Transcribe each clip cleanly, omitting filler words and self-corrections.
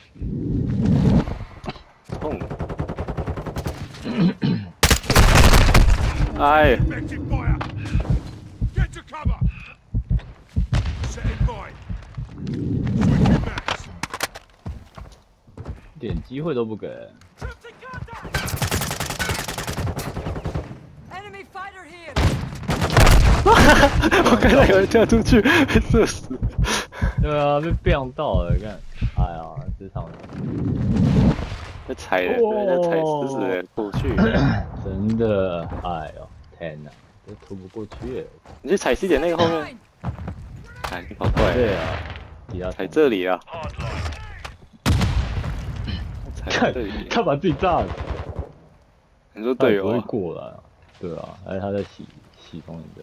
痛。哎。 一点机会都不给。 我刚才有人跳出去，被射死。 对啊，被变到了，看，哎呀，这场被踩了，被人家踩死死的过去。 真的，哎呦，天哪，都突不过去。 你去踩细点那个后面。哎，你跑快。 对啊， 踩这里啊。踩这里。 他把自己炸了。 你说队友不会过来啊？对啊，还是他在洗同一个。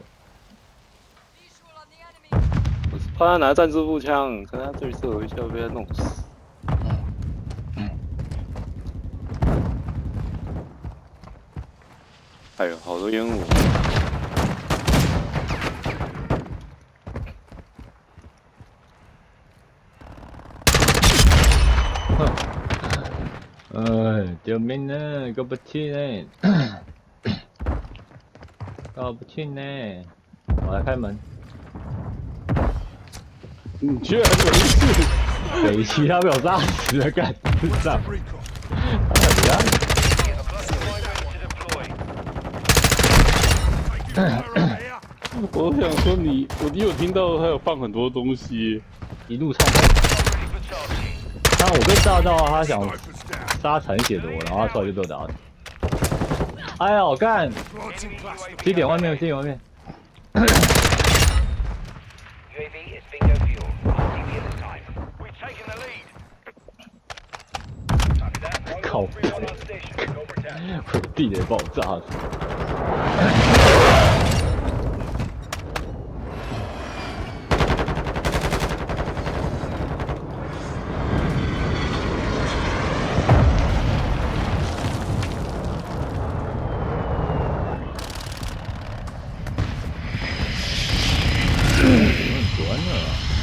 我是怕他拿战术步枪，可能他这里射我一下被他弄死。哎呦，好多烟雾！ 哎，救命啊！过不去呢，过不去呢。我来开门。 你居然没事？ 北齐他被我炸死了，干智障！他怎么样？ 我想说你，我有听到他有放很多东西， 一路畅通。当我被炸到，他想杀残血的我，然后他出来就被我打死。哎呀，我干！几点外面？几点外面？靠！我地雷爆炸了。完了。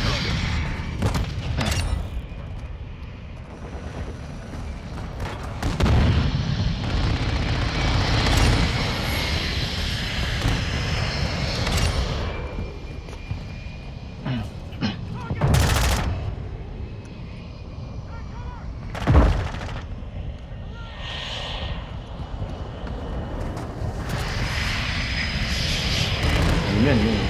里面。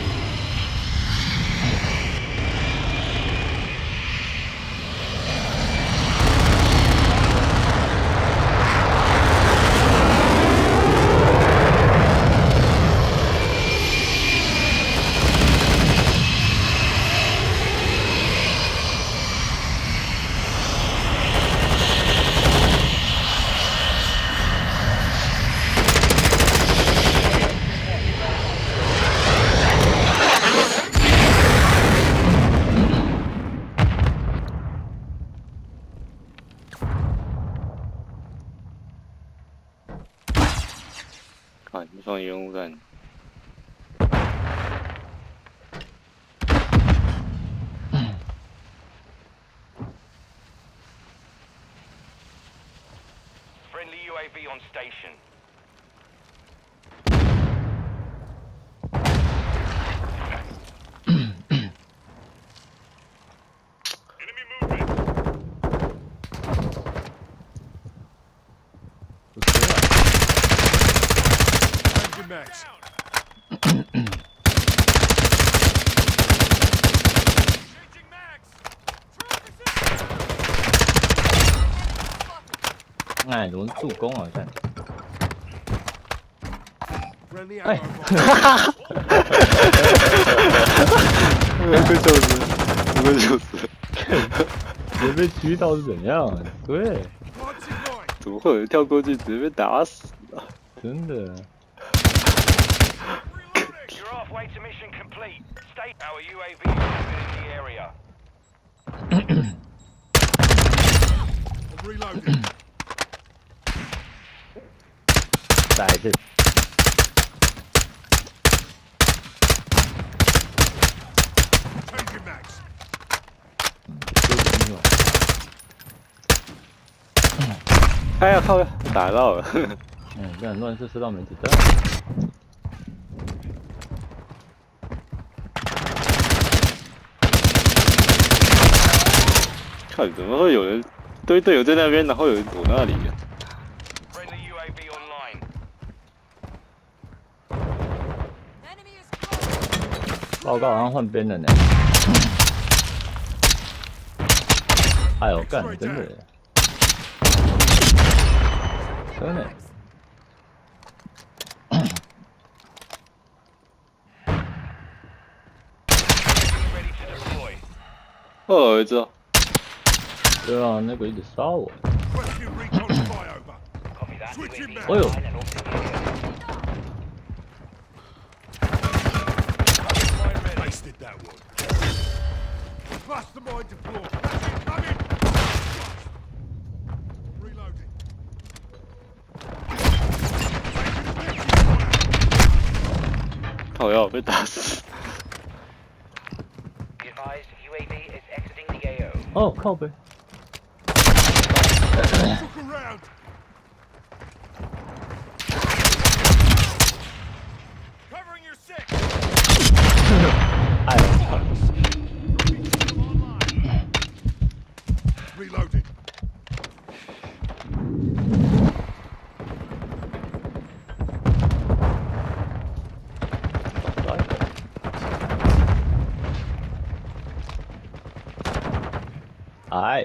啊，你放烟雾弹。 Friendly UAV on station. Enemy movement. Max. 哎，怎么助攻啊？看。 哎，哈哈哈！快笑死！快笑死！ 直接被狙到是怎样？对， 怎么会有人跳过去直接被打死啊？ 真的。 Halfway to mission complete. Stay. Our UAV is in the area. Reloading. 再一次。 哎呀靠！打到了。 嗯，这很乱是射到没子弹。 看怎么会有人对队友在那边，然后有人躲那里啊？ Friendly UAV online. 报告好像换边了呢。哎呦，干，真的耶，真的。 Ready to deploy. 我儿子哦， 对啊，那个一直杀我。 Rescue recon flyover. Copy that. Switching UAV back. 哎呦， online and orbiting the area. Mine ready. Wasted that one. Cluster mine deployed. That's it, come in. Reloading. 靠要被打死。 Be advised, UAV is exiting the AO. 哦，靠背。 Look around. Covering your six. 哎呦，操！ Reloading. Alright. 哎，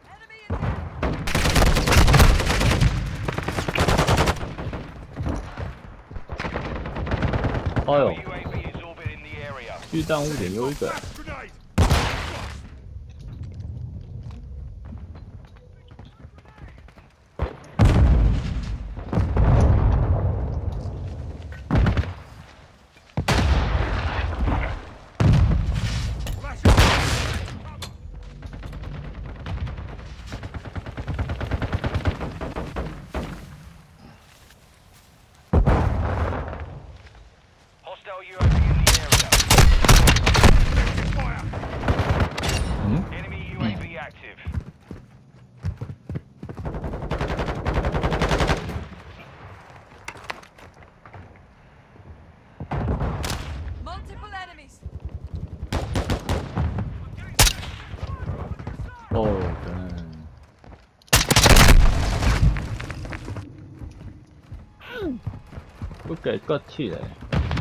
哎呦， UAV is orbiting the area. 巨弹屋点有一个。 Flash grenade. Flash it. 'Hostile UAV in the area. Fire. 嗯， Enemy UAV active. Multiple enemies. 哦，干。不给个气嘞。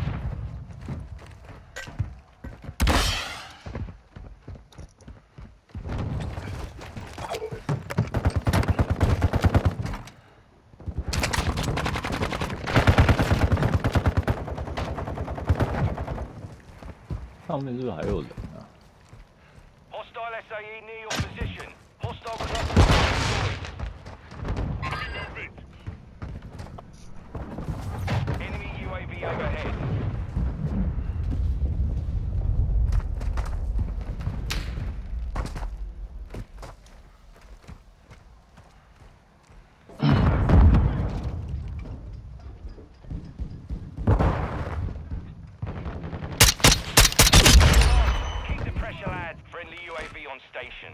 上面是不是还有人啊？ Hostile SAE near your position. Hostile cluster destroyed. Enemy UAV overhead. Keep the pressure, lads. Friendly UAV on station. .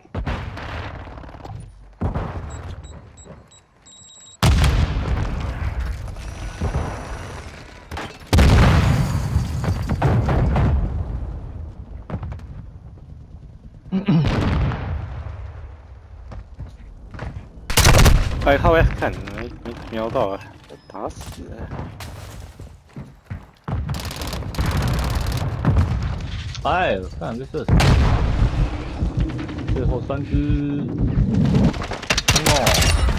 哎靠呀！看没瞄到啊，打死了。 哎，看这射手，最后3只，哦。